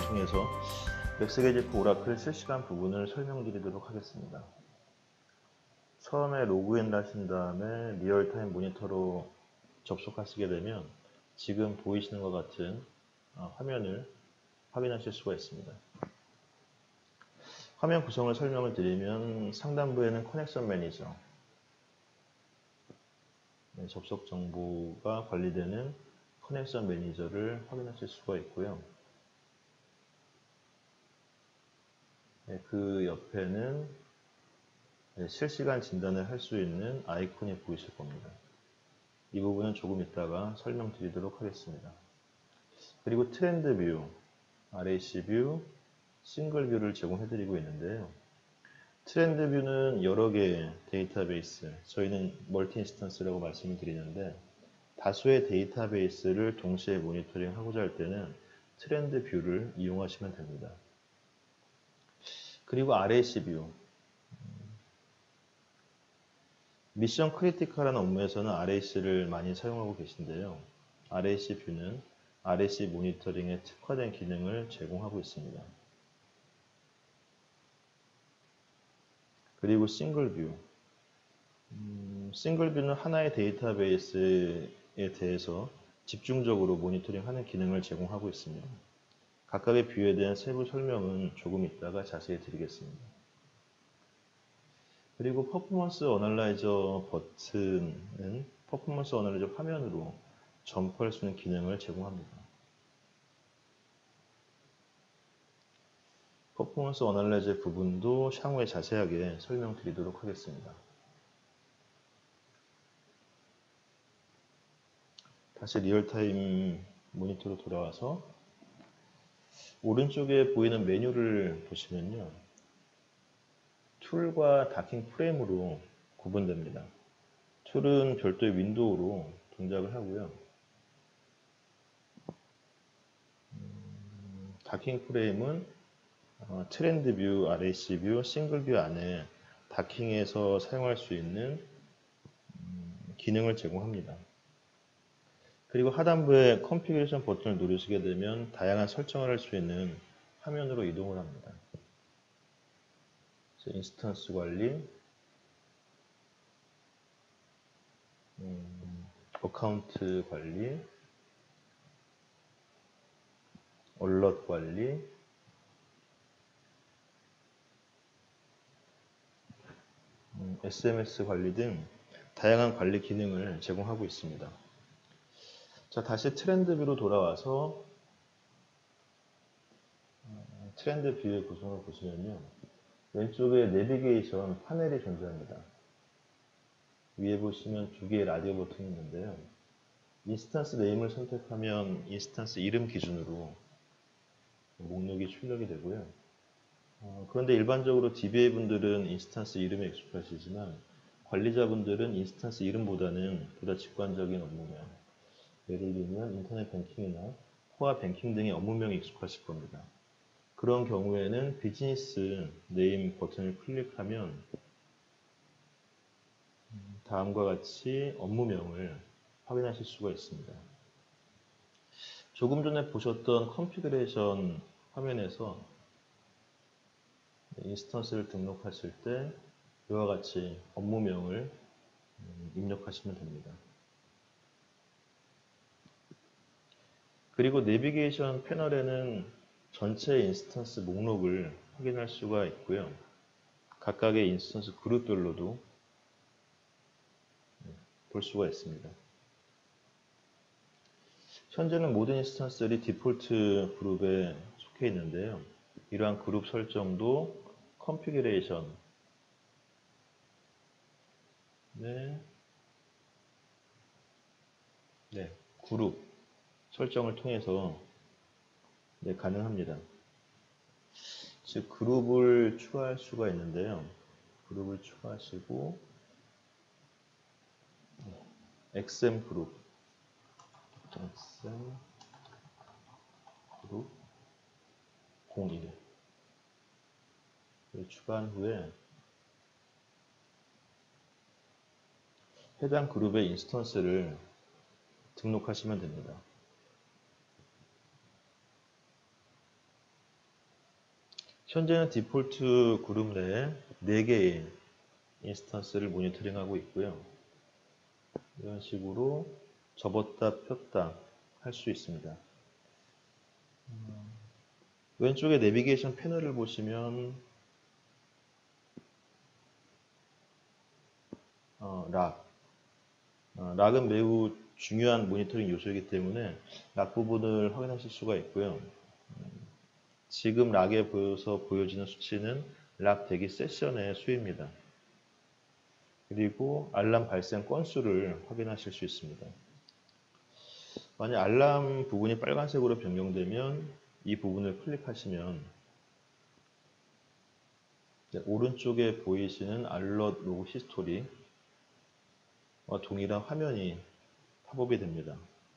통해서 엑스게제프 오라클 실시간 부분을 설명드리도록 하겠습니다. 처음에 로그인 하신 다음에 리얼타임 모니터로 접속하시게 되면 지금 보이시는 것 같은 화면을 확인하실 수가 있습니다. 화면 구성을 설명을 드리면 상단부에는 커넥션 매니저, 접속 정보가 관리되는 커넥션 매니저를 확인하실 수가 있고요. 그 옆에는 실시간 진단을 할 수 있는 아이콘이 보이실 겁니다. 이 부분은 조금 이따가 설명드리도록 하겠습니다. 그리고 트렌드 뷰, RAC 뷰, 싱글 뷰를 제공해드리고 있는데요. 트렌드 뷰는 여러 개의 데이터베이스, 저희는 멀티 인스턴스라고 말씀을 드리는데 다수의 데이터베이스를 동시에 모니터링 하고자 할 때는 트렌드 뷰를 이용하시면 됩니다. 그리고 RAC 뷰, 미션 크리티컬한 업무에서는 RAC를 많이 사용하고 계신데요. RAC 뷰는 RAC 모니터링에 특화된 기능을 제공하고 있습니다. 그리고 싱글 뷰. 싱글 뷰는 하나의 데이터베이스에 대해서 집중적으로 모니터링하는 기능을 제공하고 있습니다. 각각의 뷰에 대한 세부 설명은 조금 이따가 자세히 드리겠습니다. 그리고 퍼포먼스 어널라이저 버튼은 퍼포먼스 어널라이저 화면으로 점프할 수 있는 기능을 제공합니다. 퍼포먼스 어널라이저 부분도 향후에 자세하게 설명드리도록 하겠습니다. 다시 리얼타임 모니터로 돌아와서 오른쪽에 보이는 메뉴를 보시면요. 툴과 다킹 프레임으로 구분됩니다. 툴은 별도의 윈도우로 동작을 하고요. 다킹 프레임은 트렌드 뷰, RAC 뷰, 싱글 뷰 안에 다킹에서 사용할 수 있는 기능을 제공합니다. 그리고 하단부에 컨피그레이션 버튼을 누르시게 되면 다양한 설정을 할 수 있는 화면으로 이동을 합니다. 인스턴스 관리, 어카운트 관리, 얼럿 관리, SMS 관리 등 다양한 관리 기능을 제공하고 있습니다. 자, 다시 트렌드 뷰로 돌아와서 트렌드 뷰의 구성을 보시면요. 왼쪽에 내비게이션 파넬이 존재합니다. 위에 보시면 두 개의 라디오 버튼이 있는데요. 인스턴스 네임을 선택하면 인스턴스 이름 기준으로 목록이 출력이 되고요. 그런데 일반적으로 DBA 분들은 인스턴스 이름에 익숙하시지만 관리자분들은 인스턴스 이름보다는 보다 직관적인 업무명, 예를 들면 인터넷 뱅킹이나 코어 뱅킹 등의 업무명이 익숙하실 겁니다. 그런 경우에는 비즈니스 네임 버튼을 클릭하면 다음과 같이 업무명을 확인하실 수가 있습니다. 조금 전에 보셨던 컨피그레이션 화면에서 인스턴스를 등록하실 때 이와 같이 업무명을 입력하시면 됩니다. 그리고 내비게이션 패널에는 전체 인스턴스 목록을 확인할 수가 있고요. 각각의 인스턴스 그룹별로도 볼 수가 있습니다. 현재는 모든 인스턴스들이 디폴트 그룹에 속해 있는데요. 이러한 그룹 설정도 컨피그레이션 그룹 설정을 통해서 가능합니다. 즉 그룹을 추가할 수가 있는데요. 그룹을 추가하시고 XM 그룹 그룹 01을 추가한 후에 해당 그룹의 인스턴스를 등록하시면 됩니다. 현재는 디폴트 그룹 내에 4개의 인스턴스를 모니터링하고 있고요. 이런 식으로 접었다 폈다 할 수 있습니다. 왼쪽에 내비게이션 패널을 보시면 락은 매우 중요한 모니터링 요소이기 때문에 락 부분을 확인하실 수가 있고요. 지금 락에 보여지는 수치는 락 대기 세션의 수입니다. 그리고 알람 발생 건수를 확인하실 수 있습니다. 만약 알람 부분이 빨간색으로 변경되면 이 부분을 클릭하시면 오른쪽에 보이시는 알럿 로그 히스토리와 동일한 화면이 팝업이 됩니다.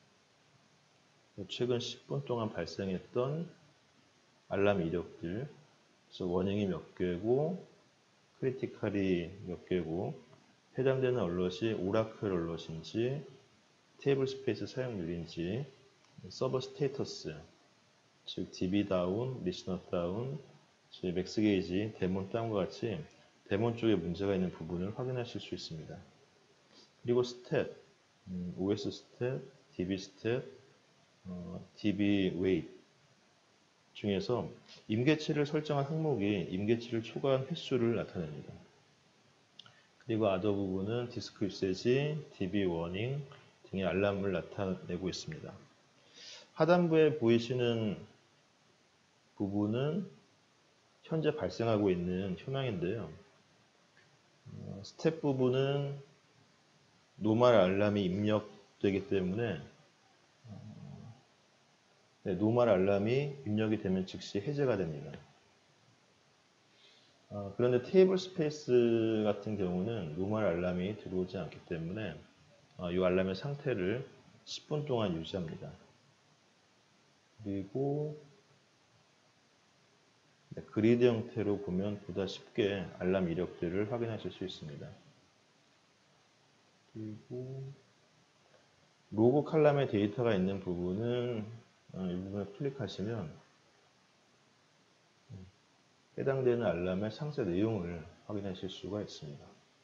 최근 10분 동안 발생했던 알람 이력들, 그래서 워닝이 몇 개고, 크리티컬이 몇 개고, 해당되는 얼럿이 오라클 얼럿인지, 테이블 스페이스 사용률인지, 서버 스테이터스, 즉 DB 다운, 리스너 다운, 맥스 게이지, 데몬 다운과 같이 데몬 쪽에 문제가 있는 부분을 확인하실 수 있습니다. 그리고 스탯, OS 스탯, DB 스탯, DB 웨이트 중에서 임계치를 설정한 항목이 임계치를 초과한 횟수를 나타냅니다. 그리고 아더 부분은 디스크 유세지, DB 워닝 등의 알람을 나타내고 있습니다. 하단부에 보이시는 부분은 현재 발생하고 있는 현황인데요. 스텝 부분은 노멀 알람이 입력되기 때문에 노멀 알람이 입력이 되면 즉시 해제가 됩니다. 그런데 테이블 스페이스 같은 경우는 노멀 알람이 들어오지 않기 때문에 이 알람의 상태를 10분 동안 유지합니다. 그리고 그리드 형태로 보면 보다 쉽게 알람 이력들을 확인하실 수 있습니다. 그리고 로고 칼럼에 데이터가 있는 부분은 이 부분을 클릭하시면 해당되는 알람의 상세 내용을 확인하실 수가 있습니다.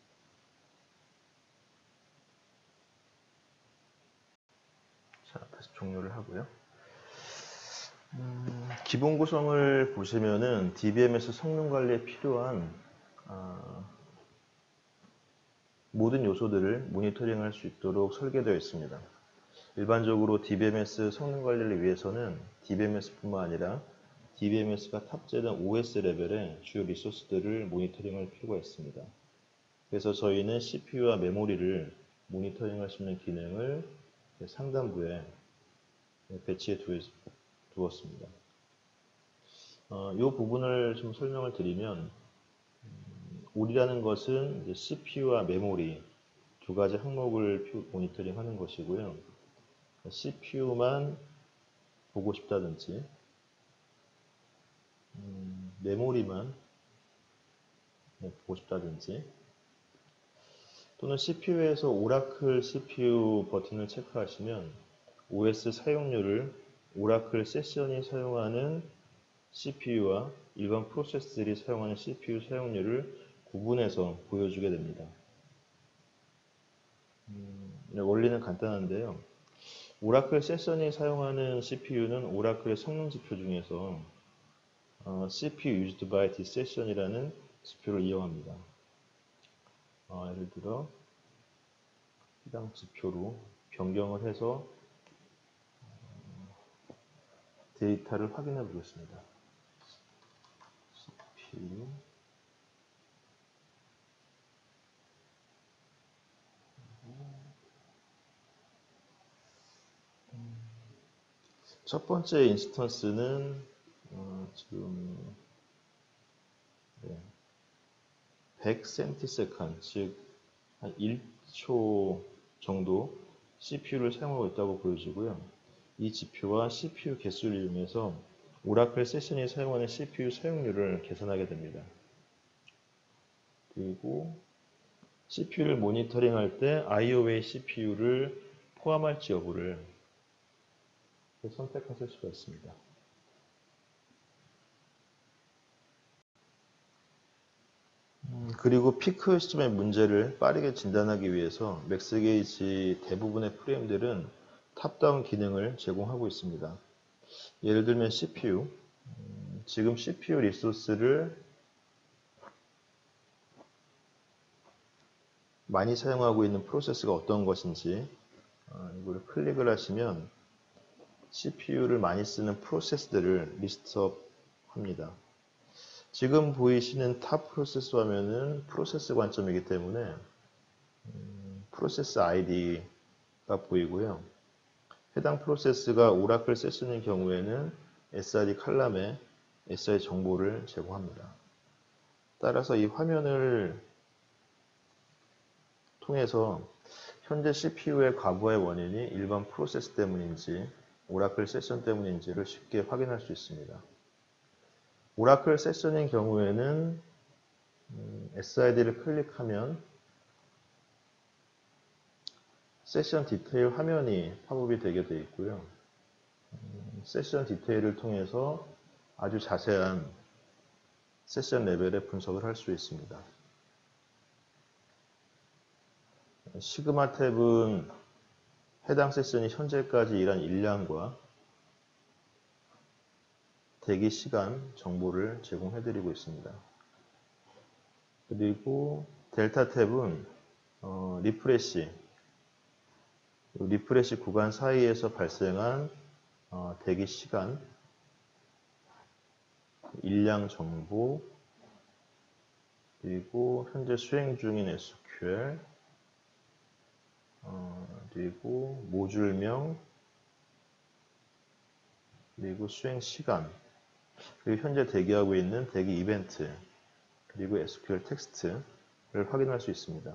자, 다시 종료를 하고요. 기본 구성을 보시면은 DBMS 성능 관리에 필요한 모든 요소들을 모니터링할 수 있도록 설계되어 있습니다. 일반적으로 DBMS 성능 관리를 위해서는 DBMS뿐만 아니라 DBMS가 탑재된 OS 레벨의 주요 리소스들을 모니터링할 필요가 있습니다. 그래서 저희는 CPU와 메모리를 모니터링할 수 있는 기능을 상단부에 배치해 두었습니다. 이 부분을 좀 설명을 드리면 올이라는 것은 이제 CPU와 메모리 두 가지 항목을 모니터링 하는 것이고요. CPU만 보고 싶다든지 메모리만 보고 싶다든지 또는 CPU에서 오라클 CPU 버튼을 체크하시면 OS 사용률을 오라클 세션이 사용하는 CPU와 일반 프로세스들이 사용하는 CPU 사용률을 구분해서 보여주게 됩니다. 원리는 간단한데요. 오라클 세션이 사용하는 CPU는 오라클의 성능 지표 중에서 CPU used by this session이라는 지표를 이용합니다. 예를 들어 해당 지표로 변경을 해서 데이터를 확인해 보겠습니다. CPU 첫 번째 인스턴스는 지금 100cm/s, 즉 한 1초 정도 CPU를 사용하고 있다고 보여지고요. 이 지표와 CPU 개수를 이용해서 오라클 세션이 사용하는 CPU 사용률을 계산하게 됩니다. 그리고 CPU를 모니터링할 때 IOA CPU를 포함할지 여부를 선택하실 수가 있습니다. 그리고 피크 시점의 문제를 빠르게 진단하기 위해서 맥스게이지 대부분의 프레임들은 탑다운 기능을 제공하고 있습니다. 예를 들면 CPU, 지금 CPU 리소스를 많이 사용하고 있는 프로세스가 어떤 것인지 이걸 클릭을 하시면 CPU를 많이 쓰는 프로세스들을 리스트업 합니다. 지금 보이시는 탑 프로세스 화면은 프로세스 관점이기 때문에 프로세스 ID가 보이고요. 해당 프로세스가 오라클 세션인 경우에는 SRD 칼럼에 SRD 정보를 제공합니다. 따라서 이 화면을 통해서 현재 CPU의 과부하의 원인이 일반 프로세스 때문인지 오라클 세션 때문인지를 쉽게 확인할 수 있습니다. 오라클 세션인 경우에는 SID를 클릭하면 세션 디테일 화면이 팝업이 되게 되어 있고요. 세션 디테일을 통해서 아주 자세한 세션 레벨의 분석을 할 수 있습니다. 시그마 탭은 해당 세션이 현재까지 일한 일량과 대기 시간 정보를 제공해드리고 있습니다. 그리고 델타 탭은 리프레시 구간 사이에서 발생한 대기 시간, 일량 정보, 그리고 현재 수행 중인 SQL, 그리고 모듈명, 그리고 수행 시간, 그리고 현재 대기하고 있는 대기 이벤트, 그리고 SQL 텍스트를 확인할 수 있습니다.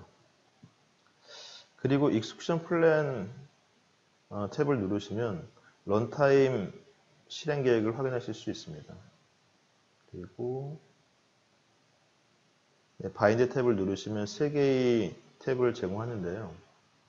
그리고 익스큐션 플랜 탭을 누르시면 런타임 실행 계획을 확인하실 수 있습니다. 그리고 바인드 탭을 누르시면 3개의 탭을 제공하는데요.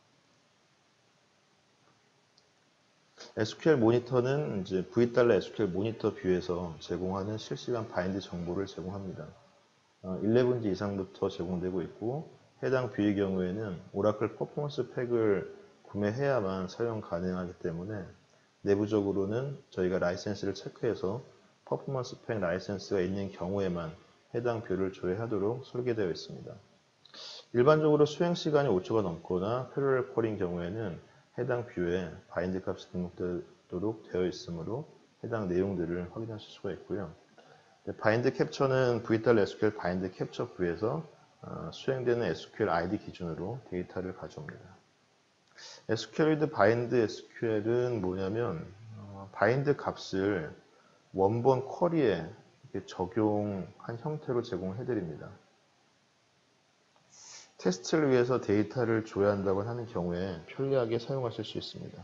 SQL 모니터는 이제 v.SQL 모니터 뷰에서 제공하는 실시간 바인드 정보를 제공합니다. 11지 이상부터 제공되고 있고 해당 뷰의 경우에는 오라클 퍼포먼스 팩을 구매해야만 사용 가능하기 때문에 내부적으로는 저희가 라이센스를 체크해서 퍼포먼스 팩 라이센스가 있는 경우에만 해당 뷰를 조회하도록 설계되어 있습니다. 일반적으로 수행 시간이 5초가 넘거나 패러렐 퀄인 경우에는 해당 뷰에 바인드 값이 등록되도록 되어 있으므로 해당 내용들을 확인하실 수가 있고요. 바인드 캡처는 v.SQL 바인드 캡처 뷰에서 수행되는 SQL ID 기준으로 데이터를 가져옵니다. SQL with 바인드 SQL은 뭐냐면 바인드 값을 원본 쿼리에 적용한 형태로 제공해 드립니다. 테스트를 위해서 데이터를 조회한다고 하는 경우에 편리하게 사용하실 수 있습니다.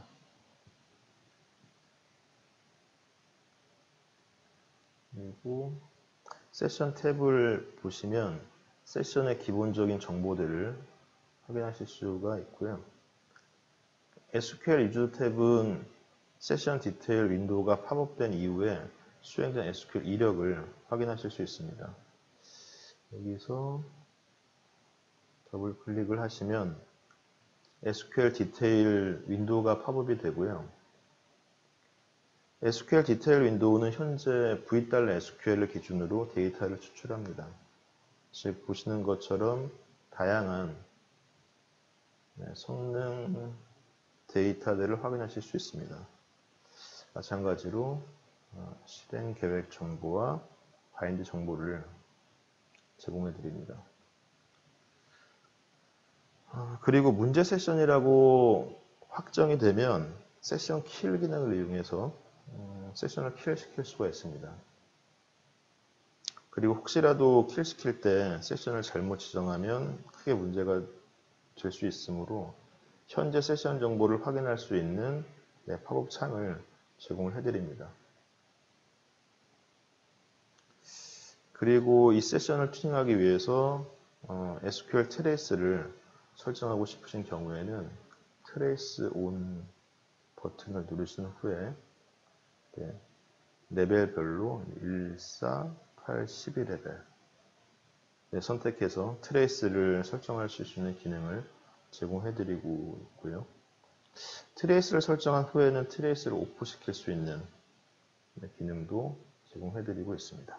그리고 세션 탭을 보시면 세션의 기본적인 정보들을 확인하실 수가 있고요. SQL 유저 탭은 세션 디테일 윈도우가 팝업된 이후에 수행된 SQL 이력을 확인하실 수 있습니다. 여기서 더블 클릭을 하시면 SQL 디테일 윈도우가 팝업이 되고요. SQL 디테일 윈도우는 현재 v.SQL을 기준으로 데이터를 추출합니다. 즉 보시는 것처럼 다양한 성능 데이터들을 확인하실 수 있습니다. 마찬가지로 실행 계획 정보와 바인드 정보를 제공해 드립니다. 그리고 문제 세션이라고 확정이 되면 세션 킬 기능을 이용해서 세션을 킬시킬 수가 있습니다. 그리고 혹시라도 킬시킬 때 세션을 잘못 지정하면 크게 문제가 될 수 있으므로 현재 세션 정보를 확인할 수 있는 팝업 창을 제공을 해드립니다. 그리고 이 세션을 튜닝하기 위해서 SQL 트레이스를 설정하고 싶으신 경우에는 트레이스 온 버튼을 누르신 후에 레벨별로 1, 4, 8, 12레벨 선택해서 트레이스를 설정할 수 있는 기능을 제공해드리고 있고요. 트레이스를 설정한 후에는 트레이스를 오프시킬 수 있는 기능도 제공해드리고 있습니다.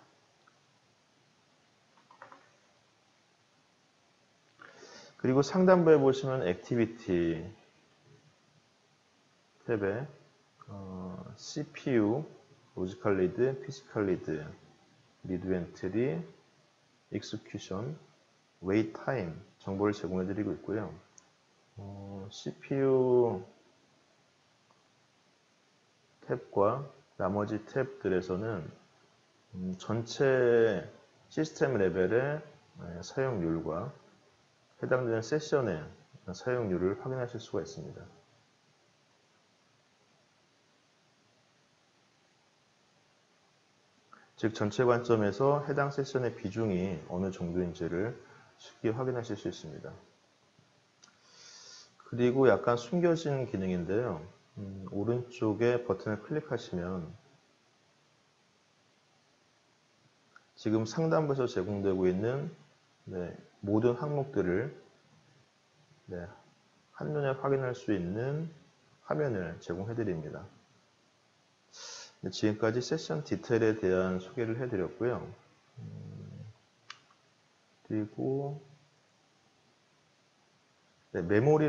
그리고 상단부에 보시면 액티비티 탭에 CPU, 로지컬 리드, 피지컬 리드, 리드 엔트리, 익스큐션, 웨이트 타임 정보를 제공해드리고 있고요. CPU 탭과 나머지 탭들에서는 전체 시스템 레벨의 사용률과 해당되는 세션의 사용률을 확인하실 수가 있습니다. 즉 전체 관점에서 해당 세션의 비중이 어느 정도인지를 쉽게 확인하실 수 있습니다. 그리고 약간 숨겨진 기능인데요. 오른쪽에 버튼을 클릭하시면 지금 상단부에서 제공되고 있는 모든 항목들을 한눈에 확인할 수 있는 화면을 제공해 드립니다. 지금까지 세션 디테일에 대한 소개를 해드렸고요. 그리고 메모리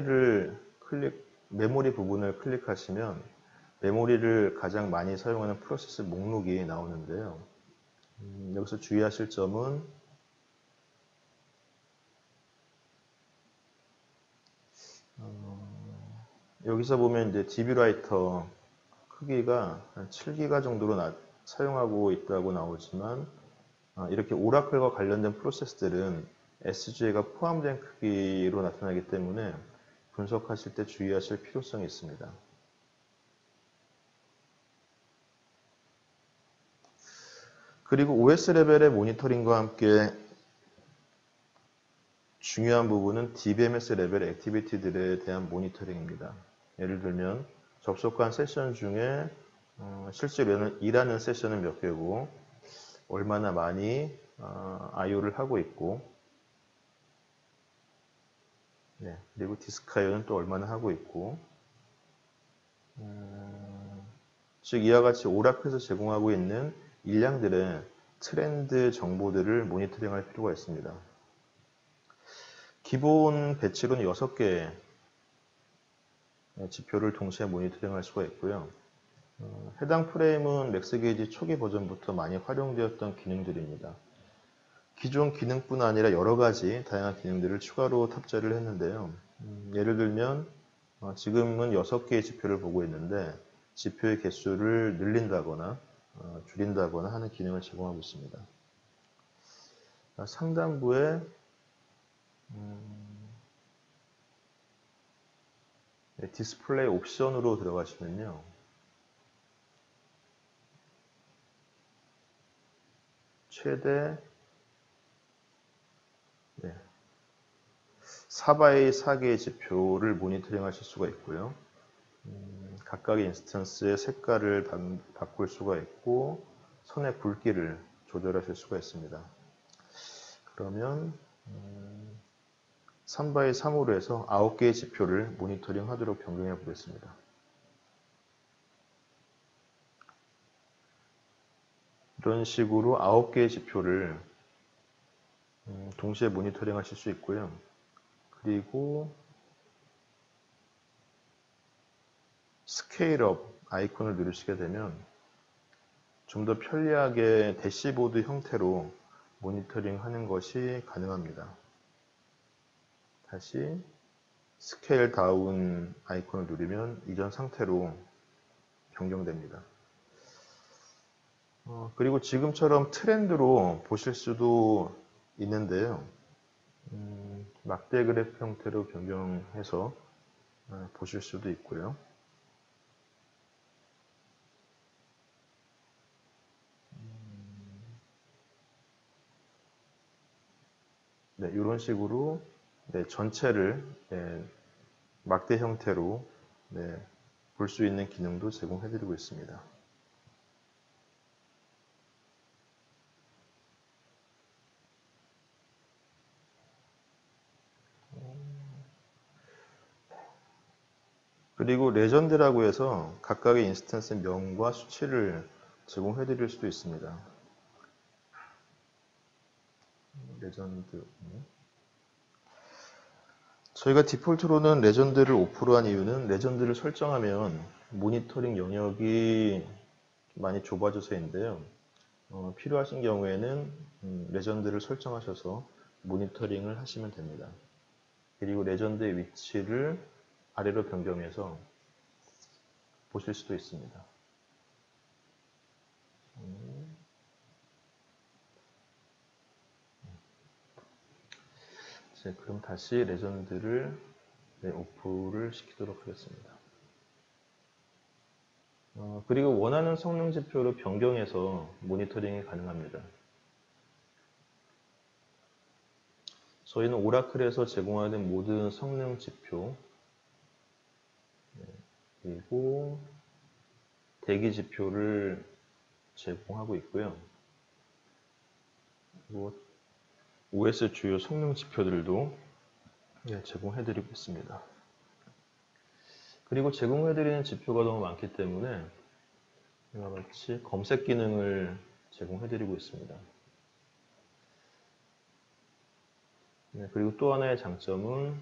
부분을 클릭하시면 메모리를 가장 많이 사용하는 프로세스 목록이 나오는데요. 여기서 주의하실 점은 여기서 보면 이제 DB 라이터 크기가 한 7기가 정도로 사용하고 있다고 나오지만 이렇게 오라클과 관련된 프로세스들은 SGA가 포함된 크기로 나타나기 때문에 분석하실 때 주의하실 필요성이 있습니다. 그리고 OS 레벨의 모니터링과 함께 중요한 부분은 DBMS 레벨의 액티비티들에 대한 모니터링입니다. 예를 들면 접속한 세션 중에 실제로 일하는 세션은 몇 개고 얼마나 많이 IO를 하고 있고 그리고 디스크 IO는 또 얼마나 하고 있고 즉 이와 같이 오라클에서 제공하고 있는 일량들의 트렌드 정보들을 모니터링할 필요가 있습니다. 기본 배치로는 6개의 지표를 동시에 모니터링할 수가 있고요. 해당 프레임은 맥스게이지 초기 버전부터 많이 활용되었던 기능들입니다. 기존 기능뿐 아니라 여러 가지 다양한 기능들을 추가로 탑재를 했는데요. 예를 들면 지금은 6개의 지표를 보고 있는데 지표의 개수를 늘린다거나 줄인다거나 하는 기능을 제공하고 있습니다. 상단부에 디스플레이 옵션으로 들어가시면요. 최대 4x4개의 지표를 모니터링 하실 수가 있고요. 각각의 인스턴스의 색깔을 바꿀 수가 있고 선의 굵기를 조절하실 수가 있습니다. 그러면 3x3으로 해서 9개의 지표를 모니터링 하도록 변경해 보겠습니다. 이런 식으로 9개의 지표를 동시에 모니터링 하실 수 있고요. 그리고 스케일업 아이콘을 누르시게 되면 좀 더 편리하게 대시보드 형태로 모니터링 하는 것이 가능합니다. 다시 스케일 다운 아이콘을 누르면 이전 상태로 변경됩니다. 그리고 지금처럼 트렌드로 보실 수도 있는데요. 막대 그래프 형태로 변경해서 보실 수도 있고요. 이런 식으로 전체를 막대 형태로 볼 수 있는 기능도 제공해드리고 있습니다. 그리고 레전드라고 해서 각각의 인스턴스 명과 수치를 제공해 드릴 수도 있습니다. 레전드. 저희가 디폴트로는 레전드를 오프로 한 이유는 레전드를 설정하면 모니터링 영역이 많이 좁아져서인데요. 필요하신 경우에는 레전드를 설정하셔서 모니터링을 하시면 됩니다. 그리고 레전드의 위치를 아래로 변경해서 보실 수도 있습니다. 그럼 다시 레전드를 오프를 시키도록 하겠습니다. 그리고 원하는 성능 지표로 변경해서 모니터링이 가능합니다. 저희는 오라클에서 제공하는 모든 성능 지표 그리고 대기 지표를 제공하고 있고요. 그리고 OS 주요 성능 지표들도 제공해드리고 있습니다. 그리고 제공해드리는 지표가 너무 많기 때문에 이와 같이 검색 기능을 제공해드리고 있습니다. 그리고 또 하나의 장점은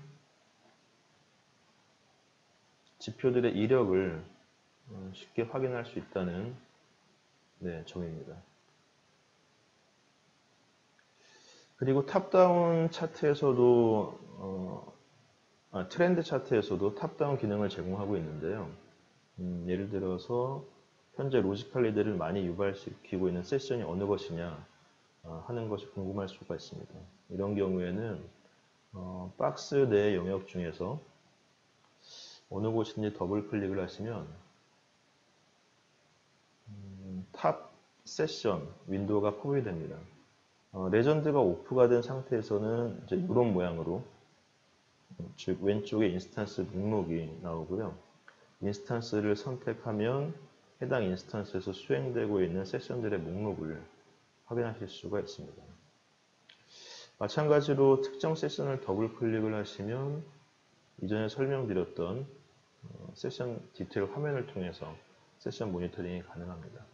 지표들의 이력을 쉽게 확인할 수 있다는 점입니다. 그리고 탑다운 차트에서도 트렌드 차트에서도 탑다운 기능을 제공하고 있는데요. 예를 들어서 현재 로지컬 리드를 많이 유발시키고 있는 세션이 어느 것이냐 하는 것이 궁금할 수가 있습니다. 이런 경우에는 박스 내 영역 중에서 어느 곳인지 더블 클릭을 하시면 탑 세션 윈도우가 포함이 됩니다. 레전드가 오프가 된 상태에서는 이제 이런 모양으로 즉 왼쪽에 인스턴스 목록이 나오고요. 인스턴스를 선택하면 해당 인스턴스에서 수행되고 있는 세션들의 목록을 확인하실 수가 있습니다. 마찬가지로 특정 세션을 더블 클릭을 하시면 이전에 설명드렸던 세션 디테일 화면을 통해서 세션 모니터링이 가능합니다.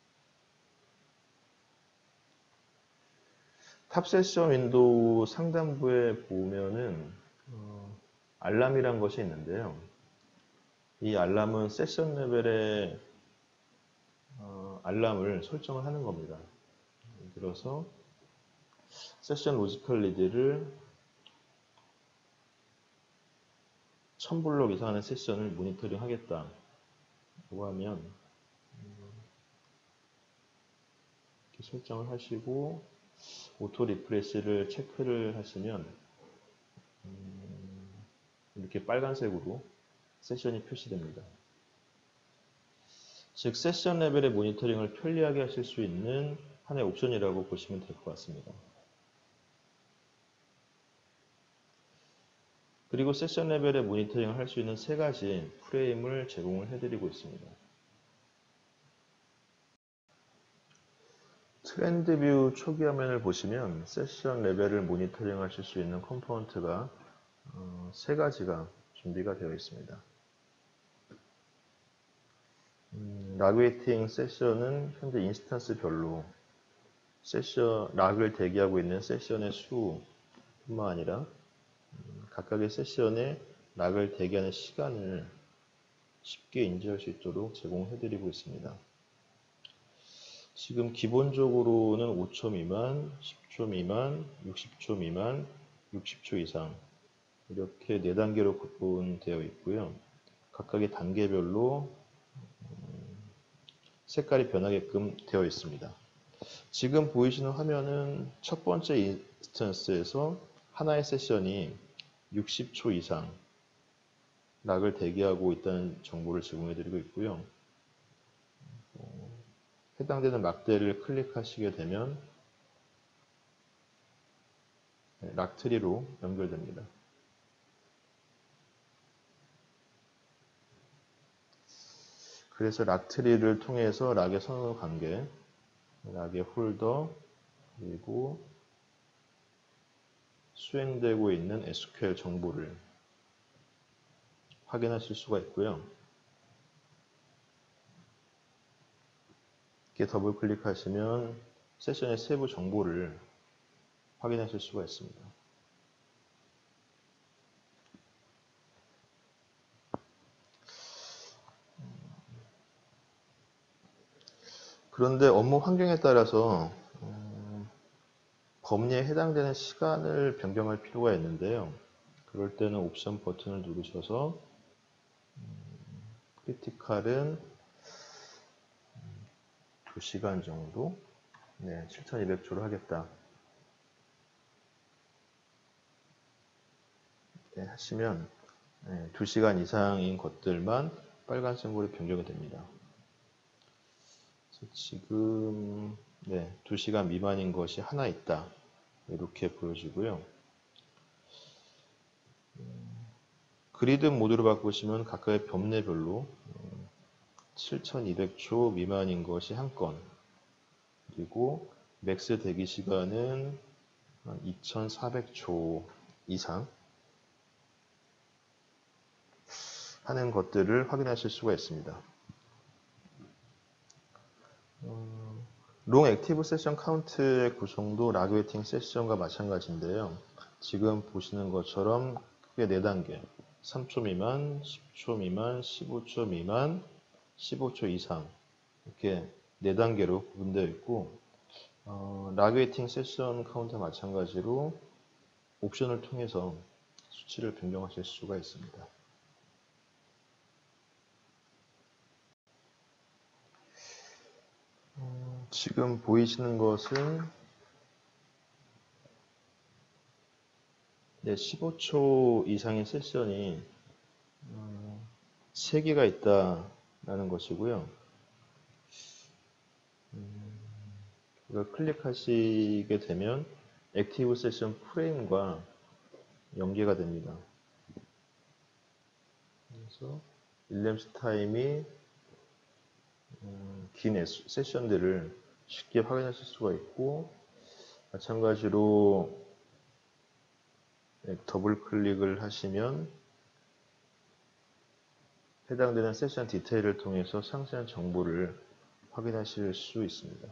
탑 세션 윈도우 상단부에 보면은 알람이란 것이 있는데요. 이 알람은 세션 레벨의 알람을 설정을 하는 겁니다. 예를 들어서 세션 로지컬 리드를 1000블록 이상의 세션을 모니터링 하겠다고 하면 이렇게 설정을 하시고 오토 리프레시를 체크를 하시면 이렇게 빨간색으로 세션이 표시됩니다. 즉 세션 레벨의 모니터링을 편리하게 하실 수 있는 하나의 옵션이라고 보시면 될 것 같습니다. 그리고 세션 레벨의 모니터링을 할 수 있는 세 가지 프레임을 제공을 해드리고 있습니다. 트렌드 뷰 초기 화면을 보시면 세션 레벨을 모니터링 하실 수 있는 컴포넌트가 세 가지가 준비가 되어 있습니다. 락웨이팅 세션은 현재 인스턴스별로 락을 대기하고 있는 세션의 수뿐만 아니라 각각의 세션에 락을 대기하는 시간을 쉽게 인지할 수 있도록 제공해드리고 있습니다. 지금 기본적으로는 5초 미만, 10초 미만, 60초 미만, 60초 이상 이렇게 4단계로 구분되어 있고요. 각각의 단계별로 색깔이 변하게끔 되어 있습니다. 지금 보이시는 화면은 첫 번째 인스턴스에서 하나의 세션이 60초 이상 락을 대기하고 있다는 정보를 제공해드리고 있고요. 해당되는 막대를 클릭하시게 되면 락트리로 연결됩니다. 그래서 락트리를 통해서 락의 선호 관계, 락의 홀더, 그리고 수행되고 있는 SQL 정보를 확인하실 수가 있고요. 이렇게 더블 클릭하시면 세션의 세부 정보를 확인하실 수가 있습니다. 그런데 업무 환경에 따라서 범위에 해당되는 시간을 변경할 필요가 있는데요. 그럴 때는 옵션 버튼을 누르셔서 크리티컬은 2시간 정도 7200초로 하겠다 하시면 2시간 이상인 것들만 빨간 심볼이 변경이 됩니다. 지금 2시간 미만인 것이 하나 있다 이렇게 보여지고요. 그리드 모드로 바꾸시면 각각의 범례별로 7200초 미만인 것이 한 건, 그리고 맥스 대기 시간은 2400초 이상 하는 것들을 확인하실 수가 있습니다. 롱 액티브 세션 카운트의 구성도 라그 웨이팅 세션과 마찬가지인데요. 지금 보시는 것처럼 크게 4단계, 3초 미만, 10초 미만, 15초 미만, 15초 이상 이렇게 4단계로 구분되어 있고 라그 웨이팅 세션 카운트와 마찬가지로 옵션을 통해서 수치를 변경하실 수가 있습니다. 지금 보이시는 것은 15초 이상의 세션이 3개가 있다라는 것이고요. 이걸 클릭하시게 되면 액티브 세션 프레임과 연계가 됩니다. 그래서 일렘스 타임이 긴 세션들을 쉽게 확인하실 수가 있고, 마찬가지로 더블 클릭을 하시면 해당되는 세션 디테일을 통해서 상세한 정보를 확인하실 수 있습니다.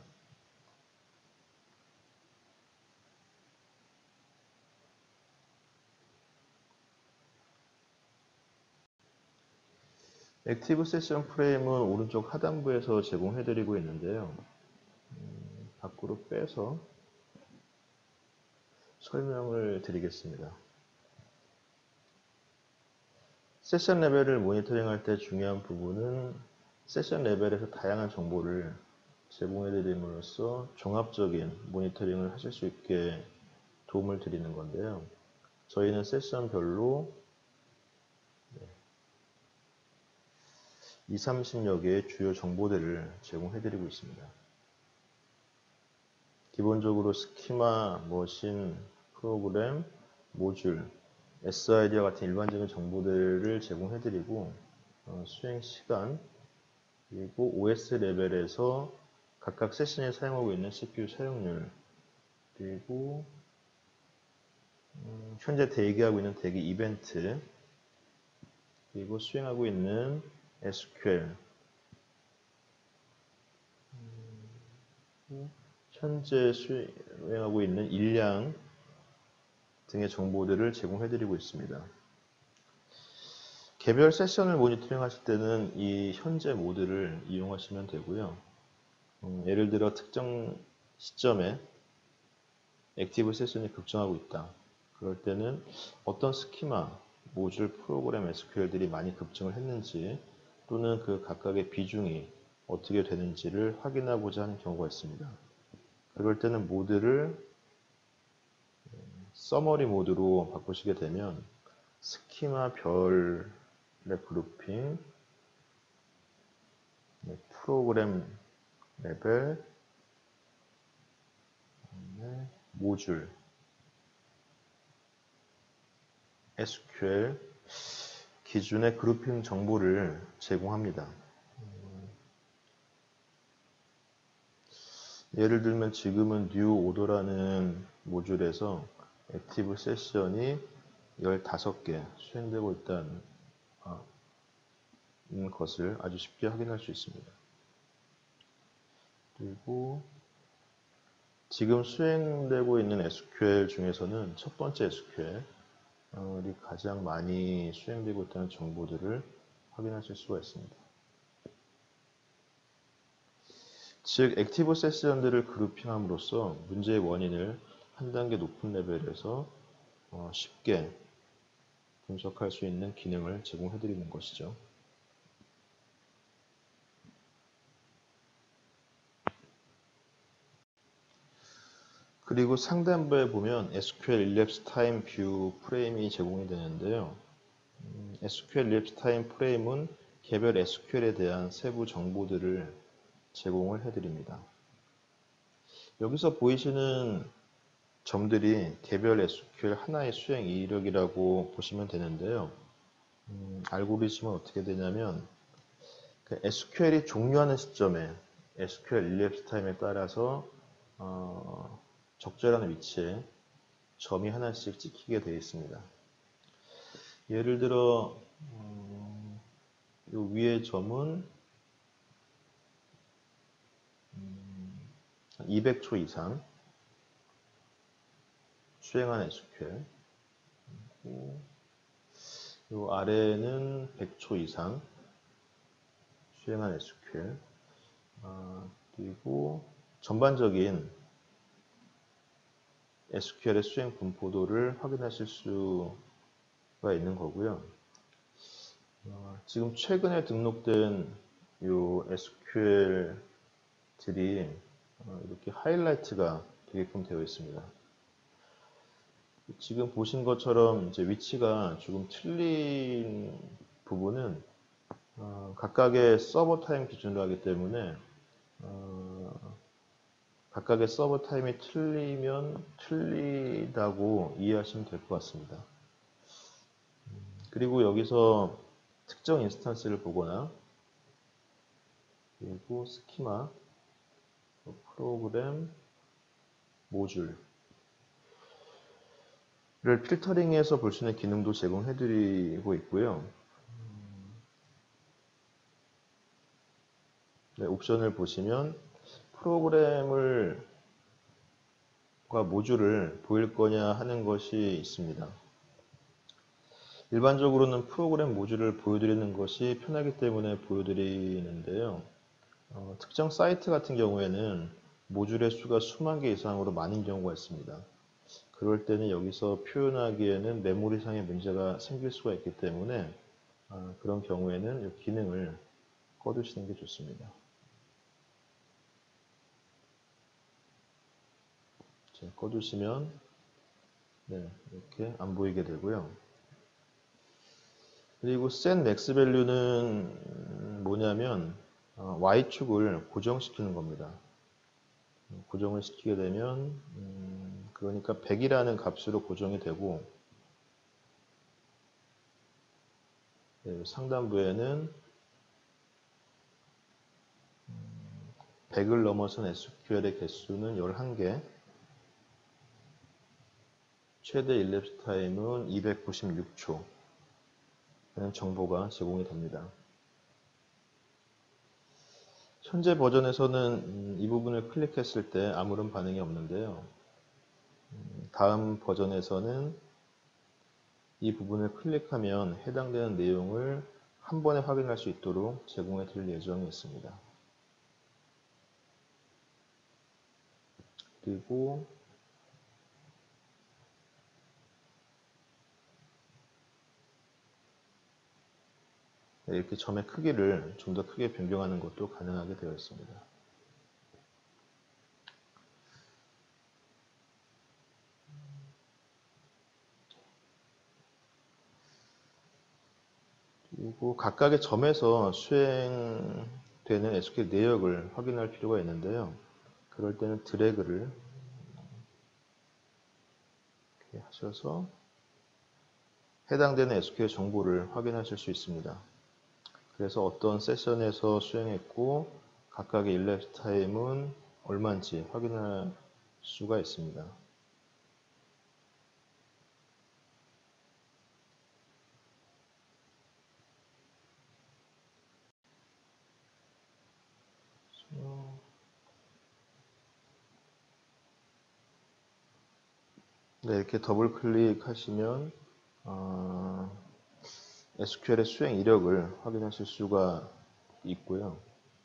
액티브 세션 프레임은 오른쪽 하단부에서 제공해드리고 있는데요. 밖으로 빼서 설명을 드리겠습니다. 세션 레벨을 모니터링할 때 중요한 부분은 세션 레벨에서 다양한 정보를 제공해드림으로써 종합적인 모니터링을 하실 수 있게 도움을 드리는 건데요. 저희는 세션별로 20-30여 개의 주요 정보들을 제공해드리고 있습니다. 기본적으로 스키마, 머신, 프로그램, 모듈, SID와 같은 일반적인 정보들을 제공해드리고 수행 시간, 그리고 OS 레벨에서 각각 세션에 사용하고 있는 CPU 사용률, 그리고 현재 대기하고 있는 대기 이벤트, 그리고 수행하고 있는 SQL, 현재 수행하고 있는 일량 등의 정보들을 제공해드리고 있습니다. 개별 세션을 모니터링 하실 때는 이 현재 모드를 이용하시면 되고요. 예를 들어 특정 시점에 액티브 세션이 급증하고 있다. 그럴 때는 어떤 스키마, 모듈, 프로그램, SQL들이 많이 급증을 했는지 또는 그 각각의 비중이 어떻게 되는지를 확인하고자 하는 경우가 있습니다. 그럴 때는 모드를 서머리 모드로 바꾸시게 되면 스키마 별의 그룹핑, 프로그램 레벨, 모듈, SQL 기준의 그룹핑 정보를 제공합니다. 예를 들면 지금은 new order라는 모듈에서 액티브 세션이 15개 수행되고 있다는 것을 아주 쉽게 확인할 수 있습니다. 그리고 지금 수행되고 있는 SQL 중에서는 첫 번째 SQL이 가장 많이 수행되고 있다는 정보들을 확인하실 수가 있습니다. 즉, 액티브 세션들을 그룹핑함으로써 문제의 원인을 한 단계 높은 레벨에서 쉽게 분석할 수 있는 기능을 제공해 드리는 것이죠. 그리고 상단부에 보면 SQL Elapsed Time View 프레임이 제공이 되는데요. SQL Elapsed Time 프레임은 개별 SQL에 대한 세부 정보들을 제공을 해드립니다. 여기서 보이시는 점들이 개별 SQL 하나의 수행 이력이라고 보시면 되는데요. 알고리즘은 어떻게 되냐면 SQL이 종료하는 시점에 SQL Elapsed Time에 따라서 적절한 위치에 점이 하나씩 찍히게 되어 있습니다. 예를 들어 이 위의 점은 200초 이상 수행한 SQL, 이 아래는 100초 이상 수행한 SQL, 그리고 전반적인 SQL의 수행 분포도를 확인하실 수가 있는 거고요. 지금 최근에 등록된 이 SQL들이 이렇게 하이라이트가 되게끔 되어 있습니다. 지금 보신 것처럼 이제 위치가 조금 틀린 부분은 각각의 서버 타임 기준으로 하기 때문에 각각의 서버 타임이 틀리면 틀리다고 이해하시면 될 것 같습니다. 그리고 여기서 특정 인스턴스를 보거나 그리고 스키마, 프로그램, 모듈 를 필터링해서 볼 수 있는 기능도 제공해드리고 있고요. 네, 옵션을 보시면 프로그램과 모듈을 보일 거냐 하는 것이 있습니다. 일반적으로는 프로그램 모듈을 보여드리는 것이 편하기 때문에 보여드리는데요. 특정 사이트 같은 경우에는 모듈의 수가 수만 개 이상으로 많은 경우가 있습니다. 그럴 때는 여기서 표현하기에는 메모리상의 문제가 생길 수가 있기 때문에 그런 경우에는 이 기능을 꺼두시는 게 좋습니다. 자, 꺼두시면 네, 이렇게 안 보이게 되고요. 그리고 set max value는 뭐냐면 y축을 고정시키는 겁니다. 고정을 시키게 되면 그러니까 100이라는 값으로 고정이 되고 네, 상단부에는 100을 넘어선 SQL의 개수는 11개, 최대 일랩스 타임은 296초 라는 정보가 제공이 됩니다. 현재 버전에서는 이 부분을 클릭했을 때 아무런 반응이 없는데요. 다음 버전에서는 이 부분을 클릭하면 해당되는 내용을 한 번에 확인할 수 있도록 제공해 드릴 예정이 있습니다. 그리고 이렇게 점의 크기를 좀 더 크게 변경하는 것도 가능하게 되어 있습니다. 그리고 각각의 점에서 수행되는 SQL 내역을 확인할 필요가 있는데요. 그럴 때는 드래그를 이렇게 하셔서 해당되는 SQL 정보를 확인하실 수 있습니다. 그래서 어떤 세션에서 수행했고 각각의 일랩스 타임은 얼마인지 확인할 수가 있습니다. 네, 이렇게 더블 클릭하시면 SQL의 수행 이력을 확인하실 수가 있고요.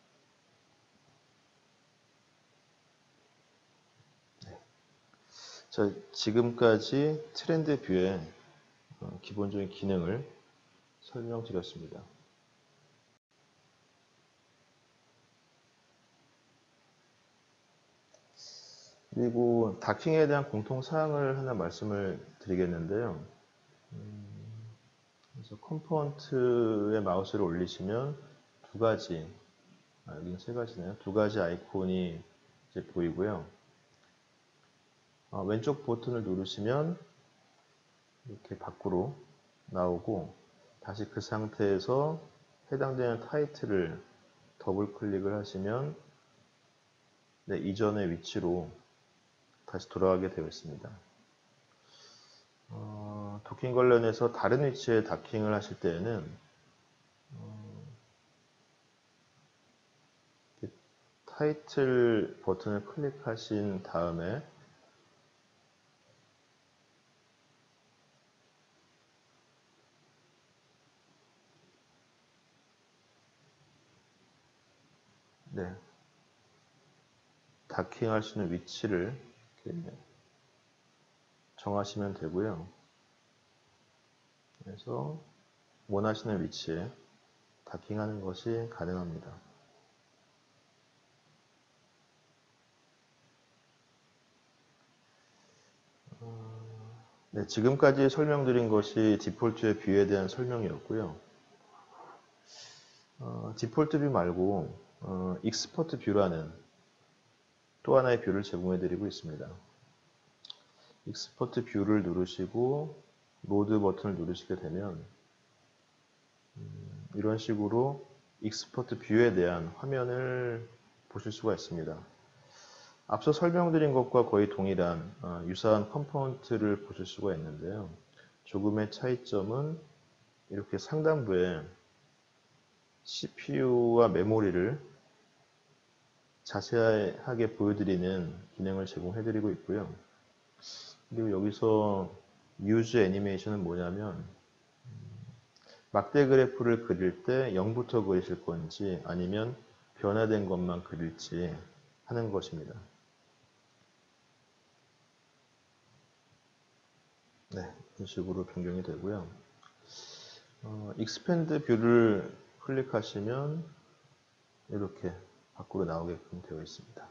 자, 지금까지 트렌드 뷰의 기본적인 기능을 설명드렸습니다. 그리고 다킹에 대한 공통사항을 하나 말씀을 드리겠는데요. 그래서 컴포넌트에 마우스를 올리시면 두 가지, 여기는 세 가지네요. 두 가지 아이콘이 이제 보이고요. 왼쪽 버튼을 누르시면 이렇게 밖으로 나오고, 다시 그 상태에서 해당되는 타이틀을 더블 클릭을 하시면 네, 이전의 위치로 다시 돌아가게 되어 있습니다. 도킹 관련해서 다른 위치에 다킹을 하실 때에는 타이틀 버튼을 클릭하신 다음에 네, 다킹할 수 있는 위치를 이렇게 정하시면 되고요. 그래서 원하시는 위치에 다킹하는 것이 가능합니다. 네, 지금까지 설명드린 것이 디폴트의 뷰에 대한 설명이었고요. 디폴트 뷰 말고 익스퍼트 뷰라는 또 하나의 뷰를 제공해 드리고 있습니다. 익스퍼트 뷰를 누르시고 로드 버튼을 누르시게 되면 이런 식으로 익스퍼트 뷰에 대한 화면을 보실 수가 있습니다. 앞서 설명드린 것과 거의 동일한 유사한 컴포넌트를 보실 수가 있는데요. 조금의 차이점은 이렇게 상단부에 CPU와 메모리를 자세하게 보여드리는 기능을 제공해드리고 있고요. 그리고 여기서 Use 애니메이션은 뭐냐면 막대 그래프를 그릴 때 0부터 그리실 건지 아니면 변화된 것만 그릴지 하는 것입니다. 네, 이런 식으로 변경이 되고요. 익스펜드 뷰를 클릭하시면 이렇게 밖으로 나오게끔 되어 있습니다.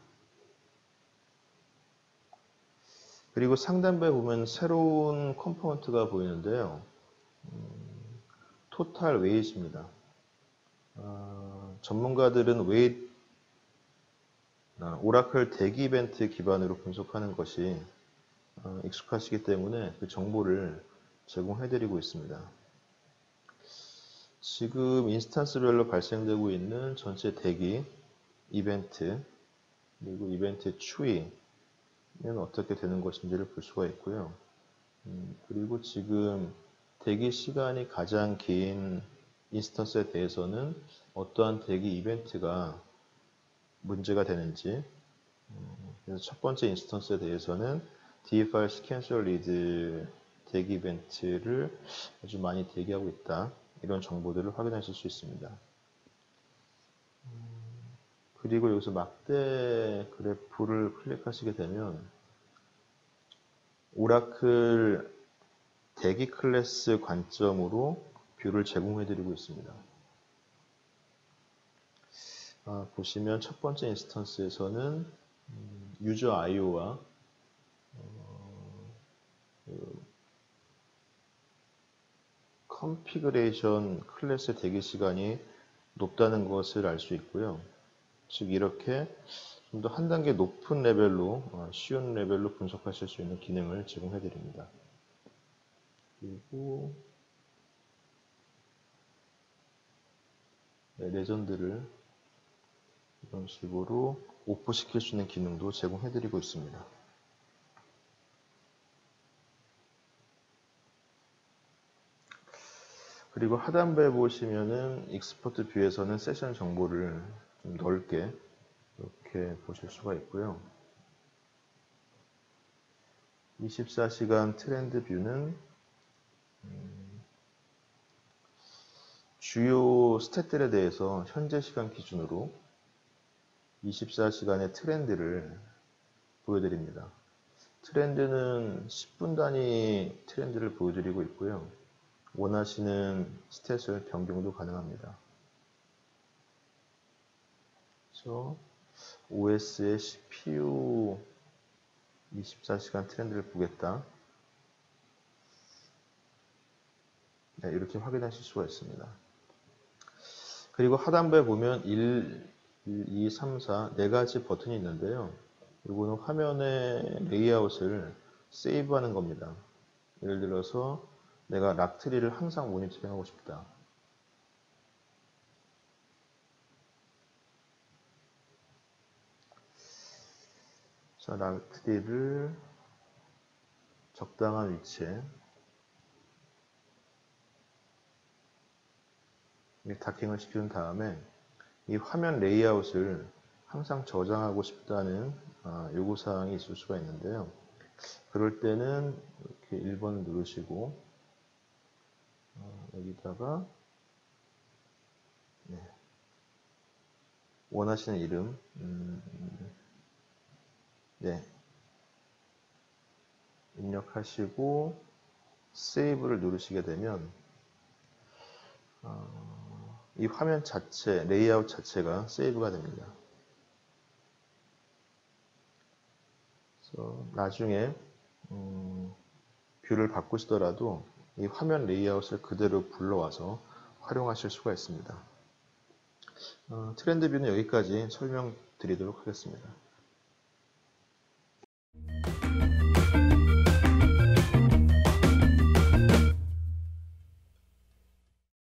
그리고 상단부에 보면 새로운 컴포넌트가 보이는데요. 토탈 웨이트입니다. 전문가들은 웨이트, 오라클 대기 이벤트 기반으로 분석하는 것이 익숙하시기 때문에 그 정보를 제공해드리고 있습니다. 지금 인스턴스별로 발생되고 있는 전체 대기, 이벤트, 그리고 이벤트 추이는 어떻게 되는 것인지를 볼 수가 있고요. 그리고 지금 대기 시간이 가장 긴 인스턴스에 대해서는 어떠한 대기 이벤트가 문제가 되는지, 그래서 첫 번째 인스턴스에 대해서는 DFR cancel read 대기 이벤트를 아주 많이 대기하고 있다. 이런 정보들을 확인하실 수 있습니다. 그리고 여기서 막대 그래프를 클릭하시게 되면 오라클 대기 클래스 관점으로 뷰를 제공해드리고 있습니다. 보시면 첫 번째 인스턴스에서는 유저 IO와 컨피그레이션 클래스 대기 시간이 높다는 것을 알 수 있고요. 즉 이렇게 좀 더 한 단계 높은 레벨로 쉬운 레벨로 분석하실 수 있는 기능을 제공해 드립니다. 그리고 레전드를 이런 식으로 오프시킬 수 있는 기능도 제공해 드리고 있습니다. 그리고 하단부에 보시면은 익스포트 뷰에서는 세션 정보를 좀 넓게 이렇게 보실 수가 있고요. 24시간 트렌드 뷰는 주요 스탯들에 대해서 현재 시간 기준으로 24시간의 트렌드를 보여드립니다. 트렌드는 10분 단위 트렌드를 보여드리고 있고요. 원하시는 스탯을 변경도 가능합니다. 그래서 OS의 CPU 24시간 트렌드를 보겠다. 네, 이렇게 확인하실 수가 있습니다. 그리고 하단부에 보면 1, 2, 3, 4 네 가지 버튼이 있는데요. 이거는 화면의 레이아웃을 세이브하는 겁니다. 예를 들어서 내가 락트리를 항상 모니터링하고 싶다. 자, 락트리를 적당한 위치에 다킹을 시킨 다음에 이 화면 레이아웃을 항상 저장하고 싶다는 요구사항이 있을 수가 있는데요. 그럴 때는 이렇게 1번을 누르시고 여기다가 원하시는 이름 입력하시고 세이브를 누르시게 되면 이 화면 자체, 레이아웃 자체가 세이브가 됩니다. 그래서 나중에 뷰를 바꾸시더라도 이 화면 레이아웃을 그대로 불러와서 활용하실 수가 있습니다. 트렌드 뷰는 여기까지 설명드리도록 하겠습니다.